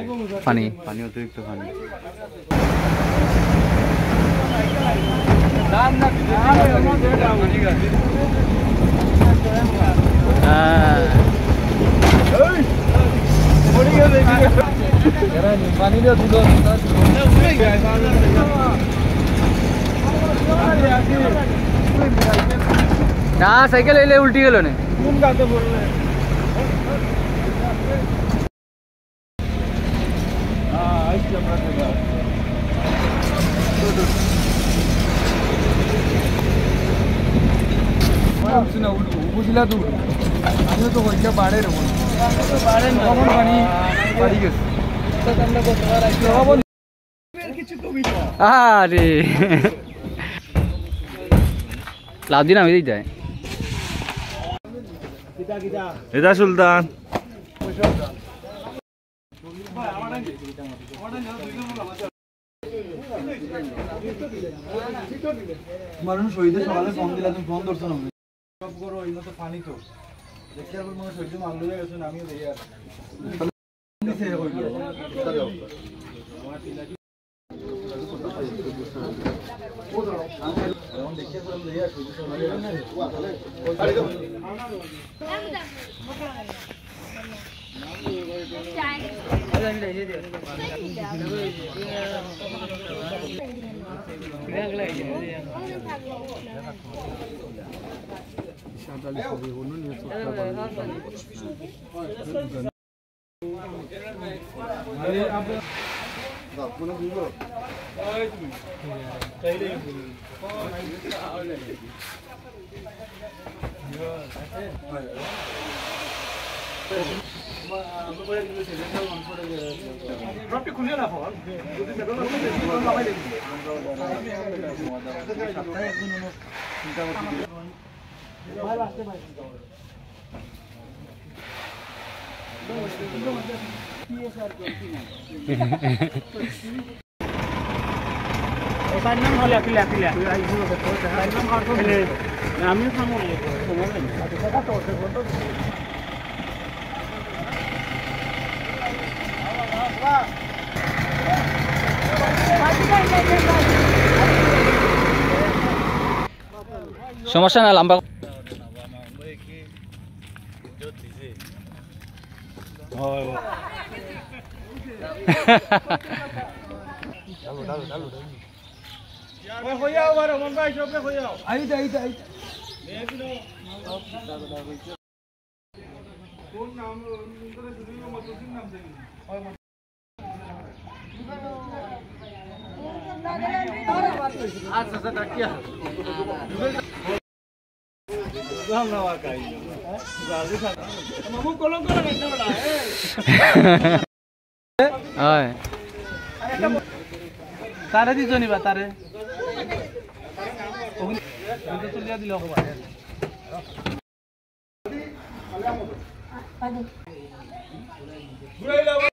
পানি পানি অতিরিক্ত পানি না সাইকেল এলে উল্টি গেল না বুঝলা তো আমিও তো হইলে বাড়ে রে পানি বাড়ি গেছে আরে লাভ দিন আমি যাই এটা সুলতান মানুষ শহীদে সকালে ফোন দিলা তুমি ফোন ধরছো না সব করো এই মতো পানি তো দেখতে আর মনে শহীদ মারলো গেছে আমিও দেখি আর সমস্যা না লম্বা তারে দিছ নিবা তারে চলিয়া দিল